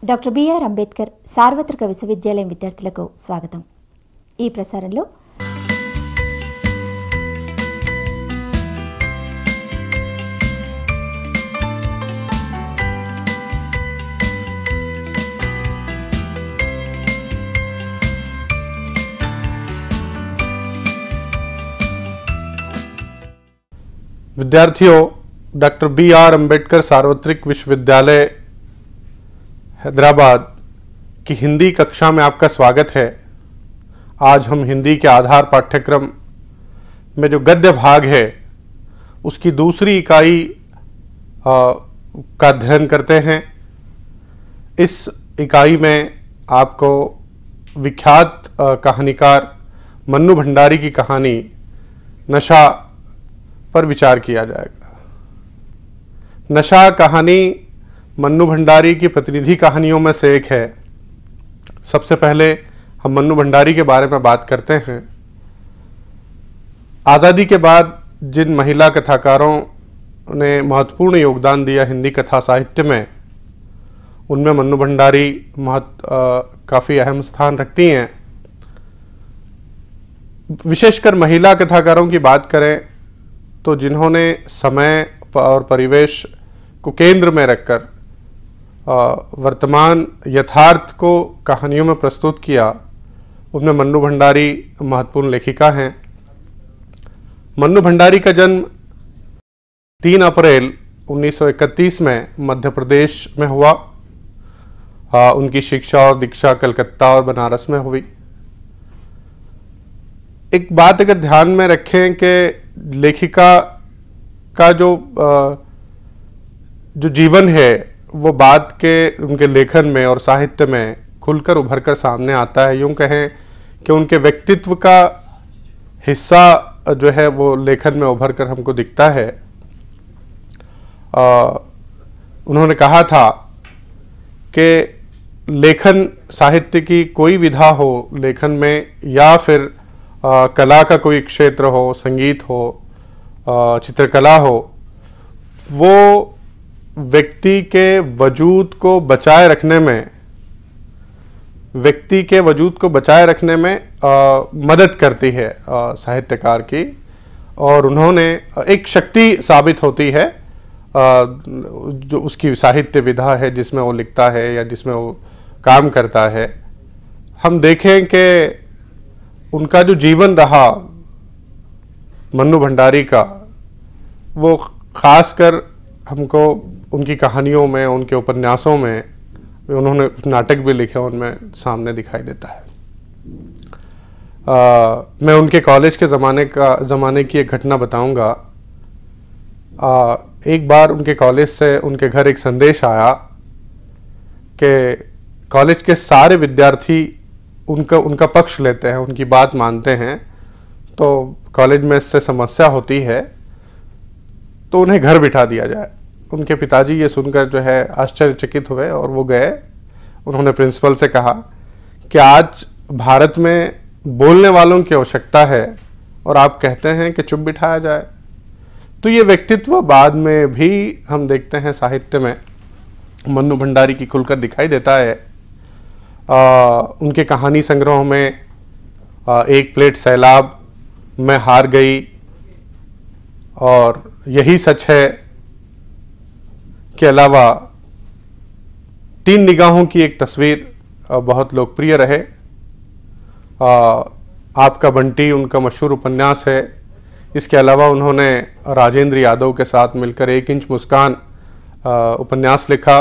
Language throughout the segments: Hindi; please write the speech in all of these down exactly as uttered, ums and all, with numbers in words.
డాక్టర్ బిఆర్ అంబేద్కర్ సార్వత్రిక విశ్వవిద్యాలయం విద్యార్థులకు స్వాగతం. ఈ ప్రసారంలో विद्यार्थियों, डॉक्टर बी आर अम्बेडकर सार्वत्रिक विश्वविद्यालय हैदराबाद की हिंदी कक्षा में आपका स्वागत है। आज हम हिंदी के आधार पाठ्यक्रम में जो गद्य भाग है उसकी दूसरी इकाई का अध्ययन करते हैं। इस इकाई में आपको विख्यात कहानीकार मन्नू भंडारी की कहानी नशा पर विचार किया जाएगा। नशा कहानी मन्नू भंडारी की प्रतिनिधि कहानियों में से एक है। सबसे पहले हम मन्नू भंडारी के बारे में बात करते हैं। आज़ादी के बाद जिन महिला कथाकारों ने महत्वपूर्ण योगदान दिया हिंदी कथा साहित्य में, उनमें मन्नू भंडारी महत्व काफ़ी अहम स्थान रखती हैं। विशेषकर महिला कथाकारों की बात करें तो जिन्होंने समय और परिवेश को केंद्र में रखकर वर्तमान यथार्थ को कहानियों में प्रस्तुत किया, उनमें मन्नू भंडारी महत्वपूर्ण लेखिका हैं। मन्नू भंडारी का जन्म तीन अप्रैल उन्नीस सौ इकतीस में मध्य प्रदेश में हुआ। आ, उनकी शिक्षा और दीक्षा कलकत्ता और बनारस में हुई। एक बात अगर ध्यान में रखें कि लेखिका का जो जो जीवन है वो बात के उनके लेखन में और साहित्य में खुलकर उभर कर सामने आता है। यूँ कहें कि उनके व्यक्तित्व का हिस्सा जो है वो लेखन में उभर कर हमको दिखता है। आ, उन्होंने कहा था कि लेखन साहित्य की कोई विधा हो लेखन में, या फिर आ, कला का कोई क्षेत्र हो, संगीत हो, आ, चित्रकला हो, वो व्यक्ति के वजूद को बचाए रखने में व्यक्ति के वजूद को बचाए रखने में आ, मदद करती है आ, साहित्यकार की। और उन्होंने एक शक्ति साबित होती है आ, जो उसकी साहित्य विधा है जिसमें वो लिखता है या जिसमें वो काम करता है। हम देखें कि उनका जो जीवन रहा मन्नू भंडारी का, वो खासकर हमको उनकी कहानियों में, उनके उपन्यासों में, उन्होंने नाटक भी लिखे, उनमें सामने दिखाई देता है। आ, मैं उनके कॉलेज के ज़माने का ज़माने की एक घटना बताऊंगा। आ, एक बार उनके कॉलेज से उनके घर एक संदेश आया कि कॉलेज के सारे विद्यार्थी उनका उनका पक्ष लेते हैं, उनकी बात मानते हैं। तो कॉलेज में इससे समस्या होती है तो उन्हें घर बिठा दिया जाए। उनके पिताजी ये सुनकर जो है आश्चर्यचकित हुए और वो गए। उन्होंने प्रिंसिपल से कहा कि आज भारत में बोलने वालों की आवश्यकता है और आप कहते हैं कि चुप बिठाया जाए। तो ये व्यक्तित्व बाद में भी हम देखते हैं साहित्य में मन्नू भंडारी की खुलकर दिखाई देता है। आ, उनके कहानी संग्रहों में आ, एक प्लेट सैलाब, मैं हार गई और यही सच है के अलावा तीन निगाहों की एक तस्वीर बहुत लोकप्रिय रहे। आ, आपका बंटी उनका मशहूर उपन्यास है। इसके अलावा उन्होंने राजेंद्र यादव के साथ मिलकर एक इंच मुस्कान उपन्यास लिखा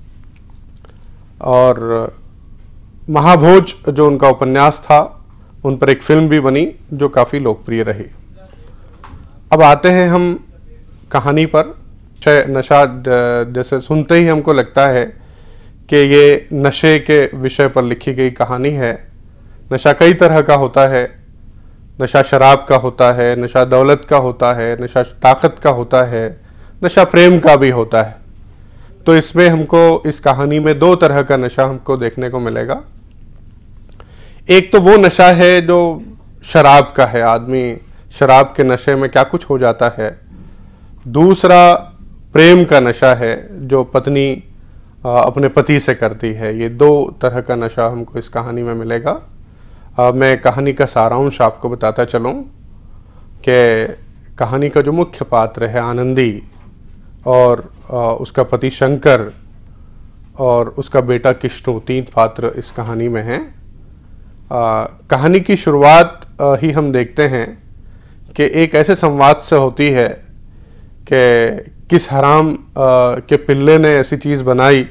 और महाभोज जो उनका उपन्यास था उन पर एक फिल्म भी बनी जो काफ़ी लोकप्रिय रही। अब आते हैं हम कहानी पर। नशा जैसे सुनते ही हमको लगता है कि ये नशे के विषय पर लिखी गई कहानी है। नशा कई तरह का होता है। नशा शराब का होता है, नशा दौलत का होता है, नशा ताकत का होता है, नशा प्रेम का भी होता है। तो इसमें हमको इस कहानी में दो तरह का नशा हमको देखने को मिलेगा। एक तो वो नशा है जो शराब का है, आदमी शराब के नशे में क्या कुछ हो जाता है। दूसरा प्रेम का नशा है जो पत्नी अपने पति से करती है। ये दो तरह का नशा हमको इस कहानी में मिलेगा। आ, मैं कहानी का सारांश आपको बताता चलूँ कि कहानी का जो मुख्य पात्र है आनंदी और आ, उसका पति शंकर और उसका बेटा किष्णु, तीन पात्र इस कहानी में हैं। कहानी की शुरुआत आ, ही हम देखते हैं कि एक ऐसे संवाद से होती है कि किस हराम आ, के पिल्ले ने ऐसी चीज़ बनाई,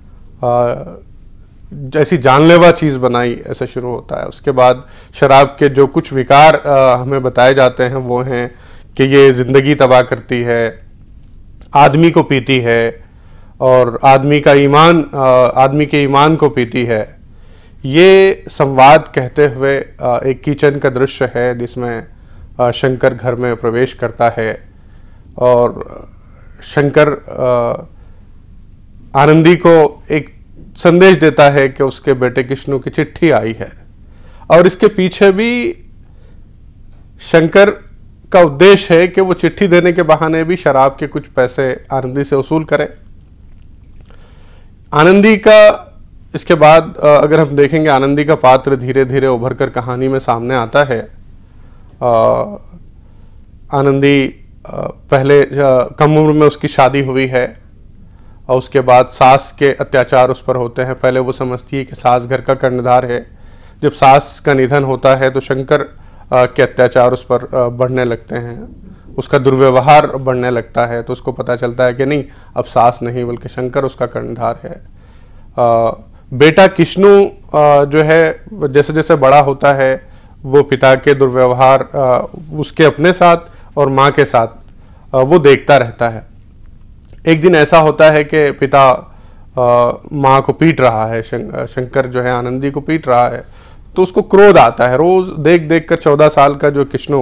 जैसी जानलेवा चीज़ बनाई, ऐसा शुरू होता है। उसके बाद शराब के जो कुछ विकार आ, हमें बताए जाते हैं वो हैं कि ये ज़िंदगी तबाह करती है, आदमी को पीती है और आदमी का ईमान, आदमी के ईमान को पीती है। ये संवाद कहते हुए एक किचन का दृश्य है जिसमें शंकर घर में प्रवेश करता है और शंकर आनंदी को एक संदेश देता है कि उसके बेटे किष्णु की चिट्ठी आई है और इसके पीछे भी शंकर का उद्देश्य है कि वो चिट्ठी देने के बहाने भी शराब के कुछ पैसे आनंदी से वसूल करे। आनंदी का इसके बाद अगर हम देखेंगे, आनंदी का पात्र धीरे धीरे उभर कर कहानी में सामने आता है। आनंदी पहले कम उम्र में उसकी शादी हुई है और उसके बाद सास के अत्याचार उस पर होते हैं। पहले वो समझती है कि सास घर का कर्णधार है। जब सास का निधन होता है तो शंकर के अत्याचार उस पर बढ़ने लगते हैं, उसका दुर्व्यवहार बढ़ने लगता है। तो उसको पता चलता है कि नहीं, अब सास नहीं बल्कि शंकर उसका कर्णधार है। आ, बेटा किष्णु जो है जैसे जैसे बड़ा होता है वो पिता के दुर्व्यवहार उसके अपने साथ और माँ के साथ आ, वो देखता रहता है। एक दिन ऐसा होता है कि पिता माँ को पीट रहा है, शं, शंकर जो है आनंदी को पीट रहा है, तो उसको क्रोध आता है। रोज देख देख कर चौदह साल का जो किष्णु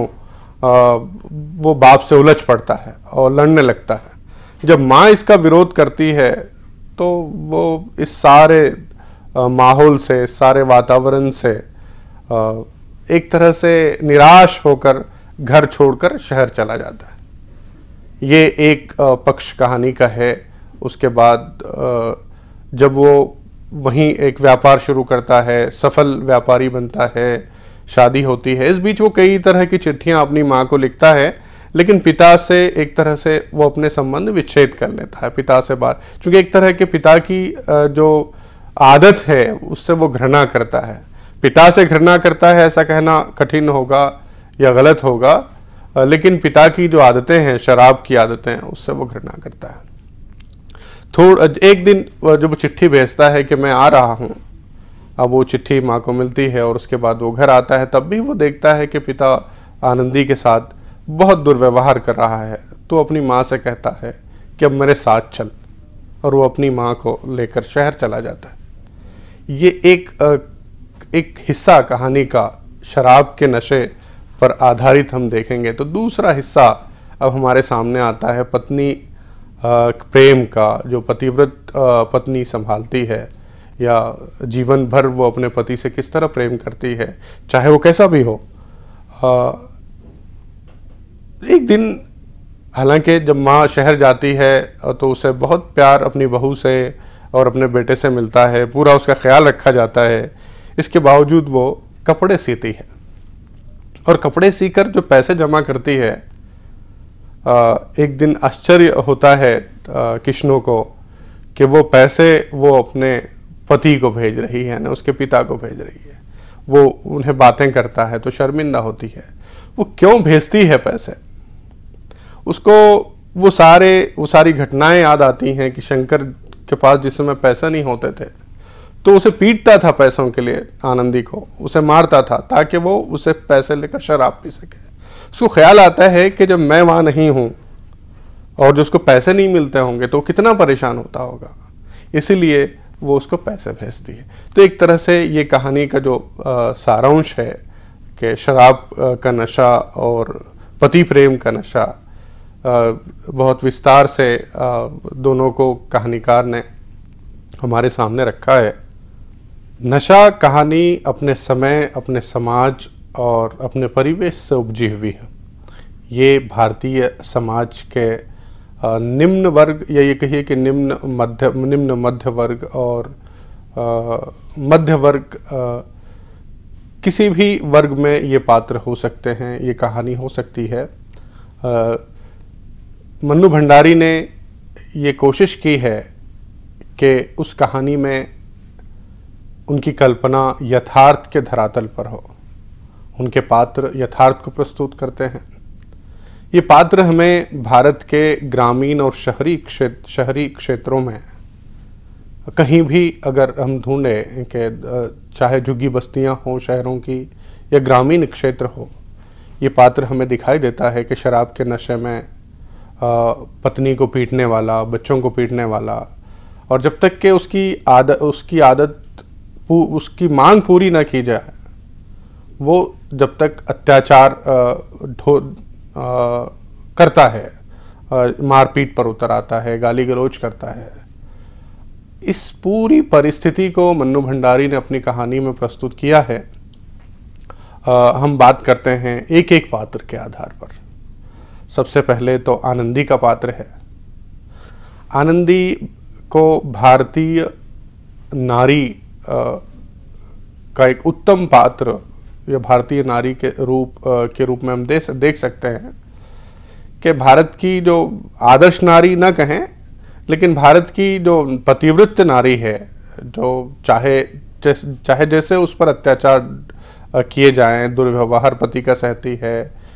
वो बाप से उलझ पड़ता है और लड़ने लगता है। जब माँ इसका विरोध करती है तो वो इस सारे माहौल से, सारे वातावरण से आ, एक तरह से निराश होकर घर छोड़कर शहर चला जाता है। ये एक आ, पक्ष कहानी का है। उसके बाद आ, जब वो वहीं एक व्यापार शुरू करता है, सफल व्यापारी बनता है, शादी होती है। इस बीच वो कई तरह की चिट्ठियां अपनी माँ को लिखता है, लेकिन पिता से एक तरह से वो अपने संबंध विच्छेद कर लेता है पिता से बात, क्योंकि एक तरह के पिता की जो आदत है उससे वो घृणा करता है। पिता से घृणा करता है ऐसा कहना कठिन होगा या गलत होगा, लेकिन पिता की जो आदतें हैं, शराब की आदतें हैं, उससे वो घृणा करता है। थोड़ा एक दिन जब वो चिट्ठी भेजता है कि मैं आ रहा हूँ, अब वो चिट्ठी माँ को मिलती है और उसके बाद वो घर आता है, तब भी वो देखता है कि पिता आनंदी के साथ बहुत दुर्व्यवहार कर रहा है। तो अपनी माँ से कहता है कि अब मेरे साथ चल, और वो अपनी माँ को लेकर शहर चला जाता है। ये एक एक हिस्सा कहानी का शराब के नशे पर आधारित हम देखेंगे। तो दूसरा हिस्सा अब हमारे सामने आता है पत्नी प्रेम का, जो पतिव्रत पत्नी संभालती है या जीवन भर वो अपने पति से किस तरह प्रेम करती है, चाहे वो कैसा भी हो। एक दिन हालांकि जब माँ शहर जाती है तो उसे बहुत प्यार अपनी बहू से और अपने बेटे से मिलता है, पूरा उसका ख्याल रखा जाता है। इसके बावजूद वो कपड़े सीती है और कपड़े सीकर जो पैसे जमा करती है, एक दिन आश्चर्य होता है किष्णु को कि वो पैसे वो अपने पति को भेज रही है, ना उसके पिता को भेज रही है। वो उन्हें बातें करता है तो शर्मिंदा होती है। वो क्यों भेजती है पैसे, उसको वो सारे वो सारी घटनाएं याद आती हैं कि शंकर के पास जिस समय पैसे नहीं होते थे तो उसे पीटता था पैसों के लिए, आनंदी को उसे मारता था ताकि वो उसे पैसे लेकर शराब पी सके। उसको ख्याल आता है कि जब मैं वहाँ नहीं हूँ और जो उसको पैसे नहीं मिलते होंगे तो कितना परेशान होता होगा, इसीलिए वो उसको पैसे भेजती है। तो एक तरह से ये कहानी का जो सारांश है कि शराब का नशा और पति प्रेम का नशा, बहुत विस्तार से दोनों को कहानीकार ने हमारे सामने रखा है। नशा कहानी अपने समय, अपने समाज और अपने परिवेश से उपजी हुई है। ये भारतीय समाज के आ, निम्न वर्ग या ये कहिए कि निम्न मध्य निम्न मध्य वर्ग और आ, मध्य वर्ग आ, किसी भी वर्ग में ये पात्र हो सकते हैं, ये कहानी हो सकती है। आ, मन्नू भंडारी ने ये कोशिश की है कि उस कहानी में उनकी कल्पना यथार्थ के धरातल पर हो, उनके पात्र यथार्थ को प्रस्तुत करते हैं। ये पात्र हमें भारत के ग्रामीण और शहरी क्षेत्र शहरी क्षेत्रों में कहीं भी अगर हम ढूंढें कि चाहे झुग्गी बस्तियां हों शहरों की या ग्रामीण क्षेत्र हो, ये पात्र हमें दिखाई देता है कि शराब के नशे में पत्नी को पीटने वाला, बच्चों को पीटने वाला, और जब तक कि उसकी आदत उसकी आदत उसकी मांग पूरी ना की जाए, वो जब तक अत्याचार ढो करता है, मारपीट पर उतर आता है, गाली गलौज करता है। इस पूरी परिस्थिति को मन्नू भंडारी ने अपनी कहानी में प्रस्तुत किया है। आ, हम बात करते हैं एक एक पात्र के आधार पर। सबसे पहले तो आनंदी का पात्र है। आनंदी को भारतीय नारी आ, का एक उत्तम पात्र या भारतीय नारी के रूप आ, के रूप में हम देख देख सकते हैं कि भारत की जो आदर्श नारी न कहें, लेकिन भारत की जो पतिव्रत नारी है, जो चाहे जैसे चाहे जैसे उस पर अत्याचार किए जाएं, दुर्व्यवहार पति का सहती है,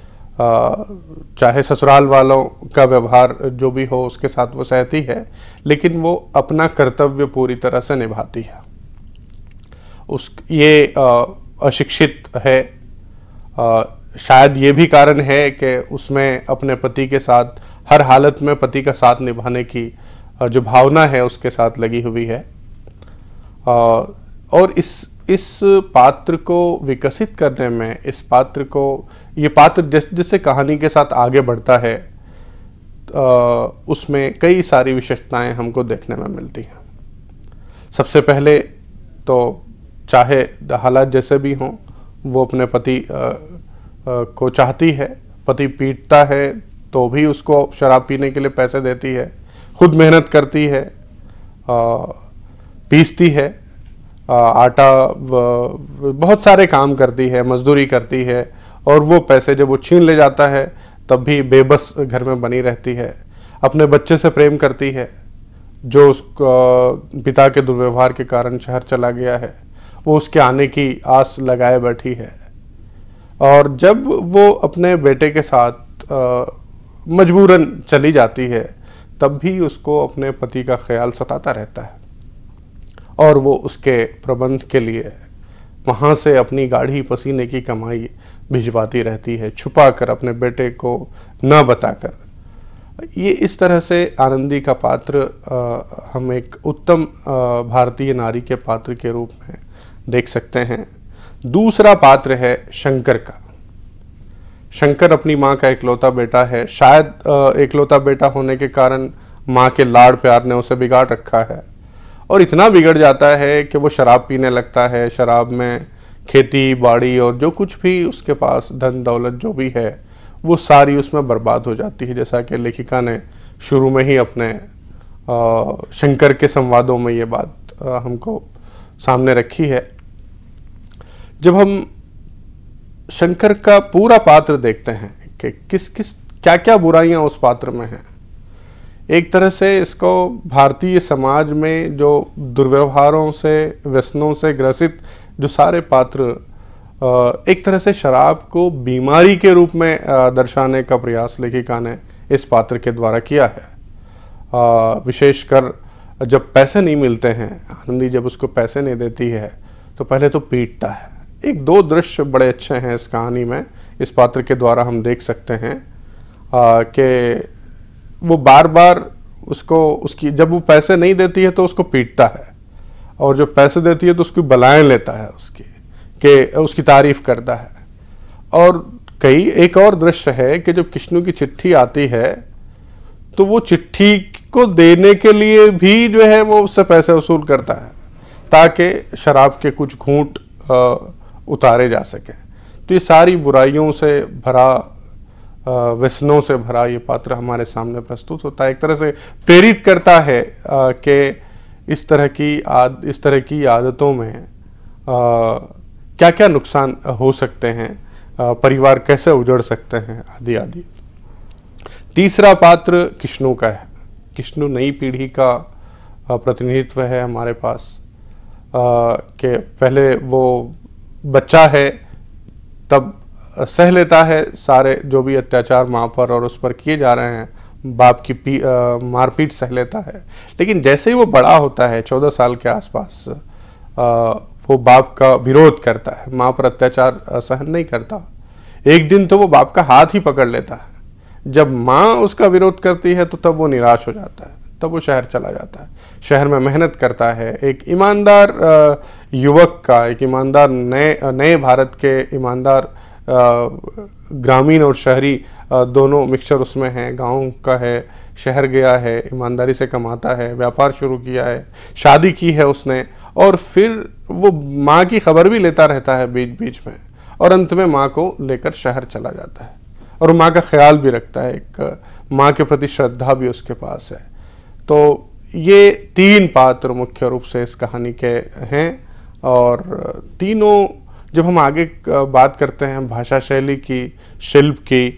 चाहे ससुराल वालों का व्यवहार जो भी हो उसके साथ वो सहती है, लेकिन वो अपना कर्तव्य पूरी तरह से निभाती है। उस ये अशिक्षित है, आ, शायद ये भी कारण है कि उसमें अपने पति के साथ हर हालत में पति का साथ निभाने की जो भावना है उसके साथ लगी हुई है। आ, और इस इस पात्र को विकसित करने में, इस पात्र को ये पात्र जिस जिससे कहानी के साथ आगे बढ़ता है, आ, उसमें कई सारी विशेषताएं हमको देखने में मिलती हैं। सबसे पहले तो चाहे हालात जैसे भी हों, वो अपने पति आ, आ, को चाहती है। पति पीटता है तो भी उसको शराब पीने के लिए पैसे देती है, खुद मेहनत करती है, आ, पीसती है, आ, आटा, बहुत सारे काम करती है, मजदूरी करती है, और वो पैसे जब वो छीन ले जाता है तब भी बेबस घर में बनी रहती है। अपने बच्चे से प्रेम करती है जो उस पिता के दुर्व्यवहार के कारण शहर चला गया है, वो उसके आने की आस लगाए बैठी है। और जब वो अपने बेटे के साथ आ, मजबूरन चली जाती है, तब भी उसको अपने पति का ख्याल सताता रहता है, और वो उसके प्रबंध के लिए वहाँ से अपनी गाढ़ी पसीने की कमाई भिजवाती रहती है, छुपा कर, अपने बेटे को न बताकर। ये इस तरह से आनंदी का पात्र आ, हम एक उत्तम आ, भारतीय नारी के पात्र के रूप में देख सकते हैं। दूसरा पात्र है शंकर का। शंकर अपनी माँ का इकलौता बेटा है। शायद इकलौता बेटा होने के कारण माँ के लाड़ प्यार ने उसे बिगाड़ रखा है, और इतना बिगड़ जाता है कि वो शराब पीने लगता है। शराब में खेती बाड़ी और जो कुछ भी उसके पास धन दौलत जो भी है, वो सारी उसमें बर्बाद हो जाती है। जैसा कि लेखिका ने शुरू में ही अपने आ, शंकर के संवादों में ये बात आ, हमको सामने रखी है। जब हम शंकर का पूरा पात्र देखते हैं कि किस किस क्या क्या बुराइयां उस पात्र में हैं, एक तरह से इसको भारतीय समाज में जो दुर्व्यवहारों से, व्यसनों से ग्रसित जो सारे पात्र, एक तरह से शराब को बीमारी के रूप में दर्शाने का प्रयास लेखिका ने इस पात्र के द्वारा किया है। विशेषकर जब पैसे नहीं मिलते हैं, आनंदी जब उसको पैसे नहीं देती है तो पहले तो पीटता है। एक दो दृश्य बड़े अच्छे हैं इस कहानी में, इस पात्र के द्वारा हम देख सकते हैं कि वो बार बार उसको उसकी जब वो पैसे नहीं देती है तो उसको पीटता है, और जब पैसे देती है तो उसकी बलाएं लेता है, उसकी के उसकी तारीफ करता है। और कई एक और दृश्य है कि जब किश्नू की चिट्ठी आती है तो वो चिट्ठी को देने के लिए भी जो है वो उससे पैसे वसूल करता है ताकि शराब के कुछ घूंट उतारे जा सकें। तो ये सारी बुराइयों से भरा व्यसनों से भरा ये पात्र हमारे सामने प्रस्तुत होता है। एक तरह से प्रेरित करता है कि इस तरह की आद इस तरह की आदतों में क्या क्या नुकसान हो सकते हैं, आ, परिवार कैसे उजड़ सकते हैं, आदि आदि। तीसरा पात्र किश्नु का है। किश्नु नई पीढ़ी का प्रतिनिधित्व है हमारे पास, कि पहले वो बच्चा है तब सह लेता है सारे जो भी अत्याचार माँ पर और उस पर किए जा रहे हैं, बाप की पी मारपीट सह लेता है। लेकिन जैसे ही वो बड़ा होता है, चौदह साल के आसपास, वो बाप का विरोध करता है, माँ पर अत्याचार सहन नहीं करता। एक दिन तो वो बाप का हाथ ही पकड़ लेता है। जब माँ उसका विरोध करती है तो तब वो निराश हो जाता है, तब वो शहर चला जाता है, शहर में मेहनत करता है। एक ईमानदार युवक का, एक ईमानदार नए नए भारत के ईमानदार ग्रामीण और शहरी दोनों मिक्सचर उसमें हैं। गांव का है, शहर गया है, ईमानदारी से कमाता है, व्यापार शुरू किया है, शादी की है उसने, और फिर वो माँ की खबर भी लेता रहता है बीच बीच में, और अंत में माँ को लेकर शहर चला जाता है और माँ का ख्याल भी रखता है। एक माँ के प्रति श्रद्धा भी उसके पास है। तो ये तीन पात्र मुख्य रूप से इस कहानी के हैं, और तीनों जब हम आगे बात करते हैं भाषा शैली की, शिल्प की,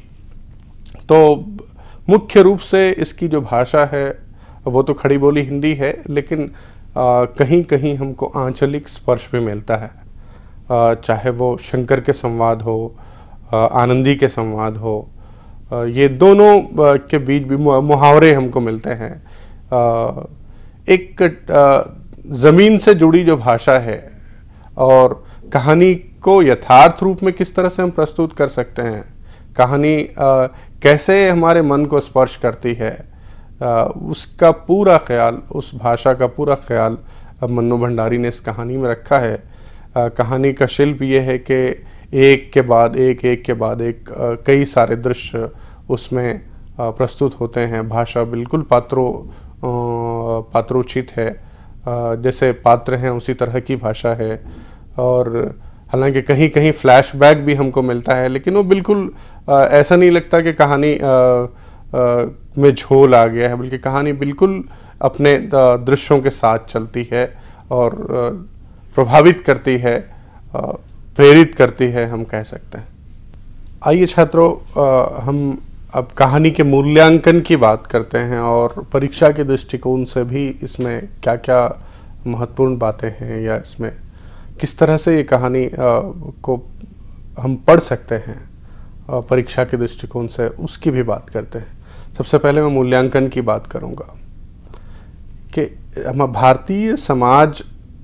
तो मुख्य रूप से इसकी जो भाषा है वो तो खड़ी बोली हिंदी है, लेकिन आ, कहीं कहीं हमको आंचलिक स्पर्श भी मिलता है। आ, चाहे वो शंकर के संवाद हो, आ, आनंदी के संवाद हो, आ, ये दोनों आ, के बीच भी मुहावरे हमको मिलते हैं। आ, एक आ, ज़मीन से जुड़ी जो भाषा है और कहानी को यथार्थ रूप में किस तरह से हम प्रस्तुत कर सकते हैं, कहानी आ, कैसे हमारे मन को स्पर्श करती है, आ, उसका पूरा ख्याल, उस भाषा का पूरा ख्याल मन्नू भंडारी ने इस कहानी में रखा है। आ, कहानी का शिल्प ये है कि एक के बाद एक एक के बाद एक आ, कई सारे दृश्य उसमें आ, प्रस्तुत होते हैं। भाषा बिल्कुल पात्रों पात्रोचित है, आ, जैसे पात्र हैं उसी तरह की भाषा है। और हालांकि कहीं कहीं फ्लैशबैक भी हमको मिलता है, लेकिन वो बिल्कुल आ, ऐसा नहीं लगता कि कहानी आ, आ, में झोल आ गया है, बल्कि कहानी बिल्कुल अपने दृश्यों के साथ चलती है और आ, प्रभावित करती है, आ, प्रेरित करती है, हम कह सकते हैं। आइए छात्रों, आ, हम अब कहानी के मूल्यांकन की बात करते हैं और परीक्षा के दृष्टिकोण से भी इसमें क्या क्या महत्वपूर्ण बातें हैं, या इसमें किस तरह से ये कहानी आ, को हम पढ़ सकते हैं आ, परीक्षा के दृष्टिकोण से, उसकी भी बात करते हैं। सबसे पहले मैं मूल्यांकन की बात करूंगा कि हम भारतीय समाज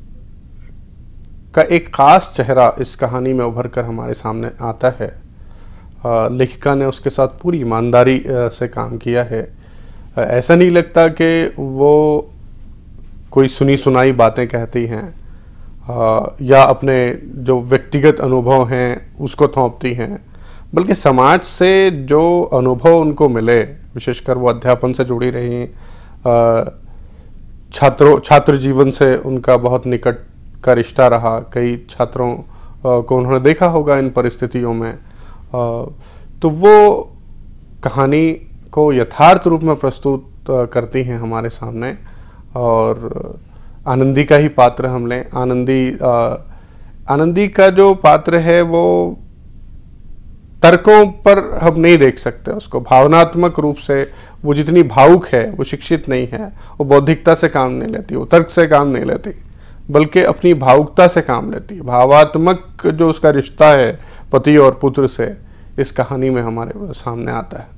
का एक खास चेहरा इस कहानी में उभर कर हमारे सामने आता है। आ, लेखिका ने उसके साथ पूरी ईमानदारी से काम किया है। आ, ऐसा नहीं लगता कि वो कोई सुनी सुनाई बातें कहती हैं आ, या अपने जो व्यक्तिगत अनुभव हैं उसको थोपती हैं, बल्कि समाज से जो अनुभव उनको मिले, विशेषकर वो अध्यापन से जुड़ी रही, छात्रों छात्र जीवन से उनका बहुत निकट का रिश्ता रहा, कई छात्रों को उन्होंने देखा होगा इन परिस्थितियों में, तो वो कहानी को यथार्थ रूप में प्रस्तुत करती हैं हमारे सामने। और आनंदी का ही पात्र हम लें, आनंदी आनंदी का जो पात्र है वो तर्कों पर हम नहीं देख सकते उसको, भावनात्मक रूप से वो जितनी भावुक है, वो शिक्षित नहीं है, वो बौद्धिकता से काम नहीं लेती, वो तर्क से काम नहीं लेती, बल्कि अपनी भावुकता से काम लेती है। भावात्मक जो उसका रिश्ता है पति और पुत्र से, इस कहानी में हमारे सामने आता है,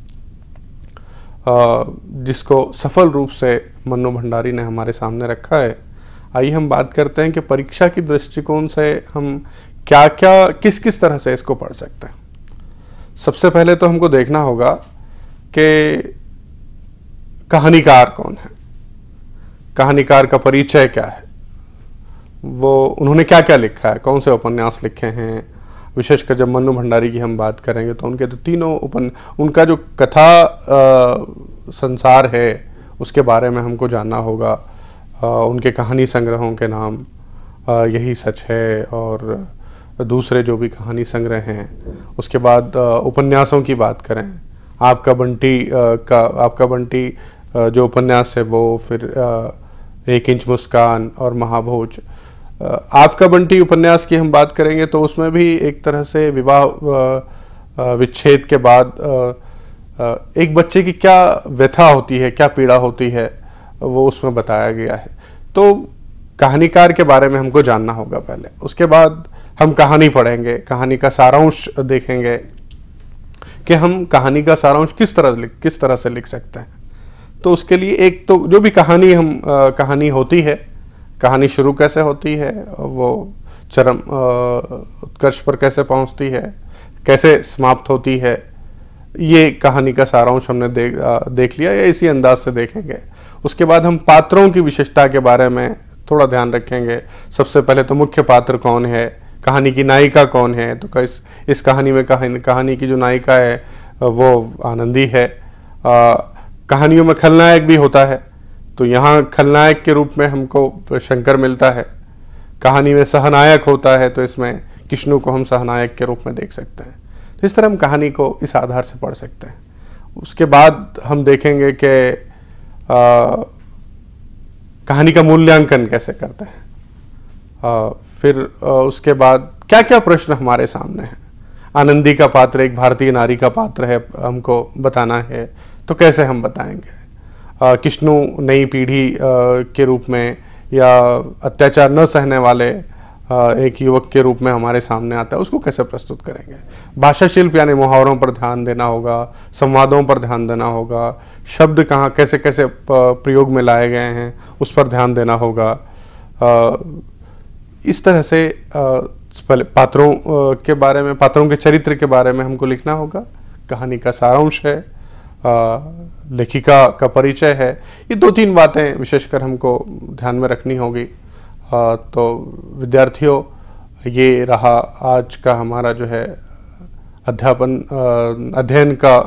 जिसको सफल रूप से मन्नू भंडारी ने हमारे सामने रखा है। आइए हम बात करते हैं कि परीक्षा की दृष्टिकोण से हम क्या क्या किस किस तरह से इसको पढ़ सकते हैं। सबसे पहले तो हमको देखना होगा कि कहानीकार कौन है, कहानीकार का परिचय क्या है, वो उन्होंने क्या क्या लिखा है, कौन से उपन्यास लिखे हैं। विशेषकर जब मन्नू भंडारी की हम बात करेंगे तो उनके तो तीनों उपन उनका जो कथा आ, संसार है उसके बारे में हमको जानना होगा। आ, उनके कहानी संग्रहों के नाम आ, यही सच है, और दूसरे जो भी कहानी संग्रह हैं। उसके बाद उपन्यासों की बात करें आपका बंटी अ, का आपका बंटी अ, जो उपन्यास है वो, फिर अ, एक इंच मुस्कान और महाभोज। अ, आपका बंटी उपन्यास की हम बात करेंगे तो उसमें भी एक तरह से विवाह अ, अ, विच्छेद के बाद अ, अ, एक बच्चे की क्या व्यथा होती है, क्या पीड़ा होती है, वो उसमें बताया गया है। तो कहानीकार के बारे में हमको जानना होगा पहले, उसके बाद हम कहानी पढ़ेंगे, कहानी का सारांश देखेंगे कि हम कहानी का सारांश किस तरह लिख किस तरह से लिख सकते हैं। तो उसके लिए एक तो जो भी कहानी हम आ, कहानी होती है, कहानी शुरू कैसे होती है, वो चरम उत्कर्ष पर कैसे पहुंचती है, कैसे समाप्त होती है, ये कहानी का सारांश हमने देख देख लिया, या इसी अंदाज से देखेंगे। उसके बाद हम पात्रों की विशेषता के बारे में थोड़ा ध्यान रखेंगे। सबसे पहले तो मुख्य पात्र कौन है, कहानी की नायिका कौन है। तो इस इस कहानी में कहानी कहानी की जो नायिका है वो आनंदी है। आ, कहानियों में खलनायक भी होता है, तो यहाँ खलनायक के रूप में हमको शंकर मिलता है। कहानी में सहनायक होता है, तो इसमें किष्णु को हम सहनायक के रूप में देख सकते हैं। तो इस तरह हम कहानी को इस आधार से पढ़ सकते हैं। उसके बाद हम देखेंगे कि कहानी का मूल्यांकन कैसे करते हैं। आ, फिर आ, उसके बाद क्या क्या प्रश्न हमारे सामने हैं। आनंदी का पात्र एक भारतीय नारी का पात्र है, हमको बताना है, तो कैसे हम बताएंगे। किष्णु नई पीढ़ी के रूप में या अत्याचार न सहने वाले आ, एक युवक के रूप में हमारे सामने आता है, उसको कैसे प्रस्तुत करेंगे। भाषा शिल्प यानी मुहावरों पर ध्यान देना होगा, संवादों पर ध्यान देना होगा, शब्द कहाँ कैसे कैसे प्रयोग में लाए गए हैं उस पर ध्यान देना होगा। आ, इस तरह से आ, पात्रों के बारे में, पात्रों के चरित्र के बारे में हमको लिखना होगा। कहानी का सारांश है, लेखिका का परिचय है, ये दो तीन बातें विशेषकर हमको ध्यान में रखनी होगी। तो विद्यार्थियों, ये रहा आज का हमारा जो है अध्यापन अध्ययन का,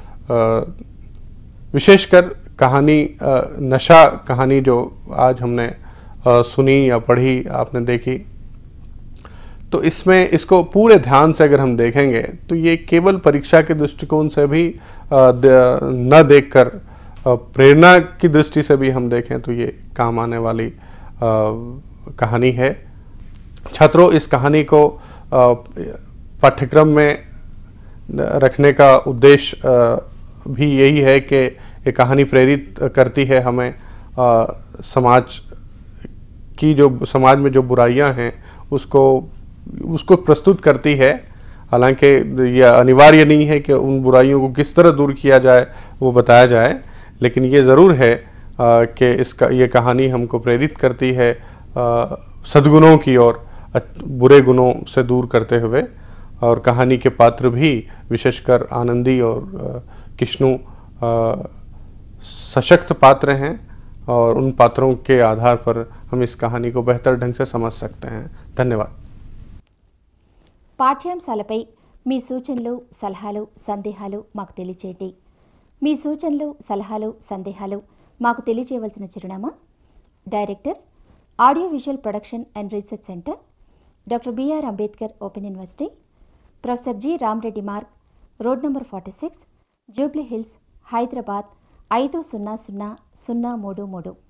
विशेषकर कहानी नशा कहानी जो आज हमने सुनी या पढ़ी, आपने देखी। तो इसमें इसको पूरे ध्यान से अगर हम देखेंगे तो ये केवल परीक्षा के दृष्टिकोण से भी न देखकर प्रेरणा की दृष्टि से भी हम देखें तो ये काम आने वाली कहानी है। छात्रों, इस कहानी को पाठ्यक्रम में रखने का उद्देश्य भी यही है कि ये कहानी प्रेरित करती है हमें, समाज की जो समाज में जो बुराइयां हैं उसको उसको प्रस्तुत करती है। हालांकि यह अनिवार्य नहीं है कि उन बुराइयों को किस तरह दूर किया जाए वो बताया जाए, लेकिन ये ज़रूर है कि इसका ये कहानी हमको प्रेरित करती है सद्गुणों की ओर, बुरे गुणों से दूर करते हुए। और कहानी के पात्र भी विशेषकर आनंदी और किष्णु सशक्त पात्र हैं, और उन पात्रों के आधार पर हम इस कहानी को बेहतर ढंग से समझ सकते हैं। धन्यवाद। పాఠ్యాంశాలపై మీ సూచనలు, సలహాలు, సందేహాలు మాకు తెలియచేయండి. మీ సూచనలు, సలహాలు, సందేహాలు మాకు తెలియజేయవలసిన చిరునామా: director, audio visual production and research centre, doctor B R Ambedkar open university, professor G Ramareddy Marg, road number forty six, Jubilee Hills, Hyderabad ఐదు సున్నా సున్నా సున్నా మూడు మూడు.